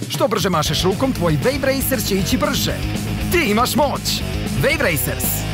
Što brže mašeš rukom, tvoj Wave Racer će ići brže. Ti imaš moć! Wave Racers!